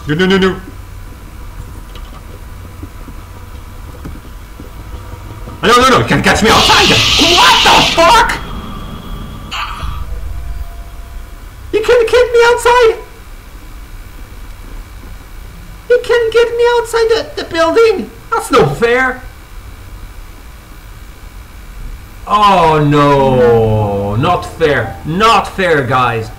No, no, no, no. No, no, no, you can't catch me outside! What the fuck?! You can't get me outside! You can't get me outside the building! That's no fair! Oh no, not fair. Not fair, guys.